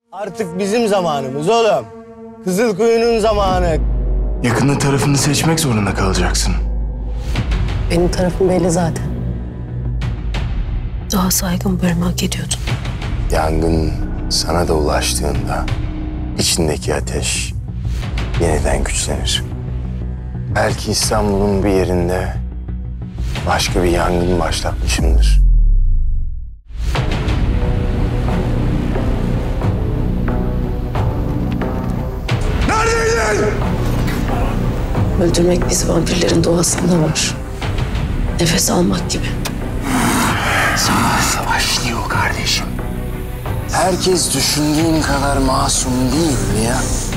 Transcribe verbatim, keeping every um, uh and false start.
Artık bizim zamanımız oğlum. Kızılkuyu'nun zamanı. Yakında tarafını seçmek zorunda kalacaksın. Benim tarafım belli zaten. Daha saygın bölümü hak ediyordun. Yangın sana da ulaştığında içindeki ateş yeniden güçlenir. Belki İstanbul'un bir yerinde başka bir yangın başlatmışımdır. Neredeydin? Öldürmek biz vampirlerin doğasında var. Nefes almak gibi. Sana savaşlıyor kardeşim. Herkes düşündüğün kadar masum değil mi ya?